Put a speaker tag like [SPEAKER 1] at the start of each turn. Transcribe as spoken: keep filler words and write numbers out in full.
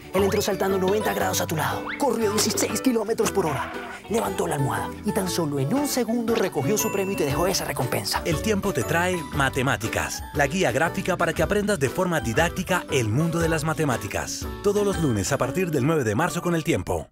[SPEAKER 1] Él entró saltando noventa grados a tu lado. Corrió dieciséis kilómetros por hora. Levantó la almohada y tan solo en un segundo recogió su premio y te dejó esa recompensa.
[SPEAKER 2] El tiempo te trae Matemáticas, la guía gráfica para que aprendas de forma didáctica el mundo de las matemáticas. Todos los lunes a partir del nueve de marzo con El Tiempo.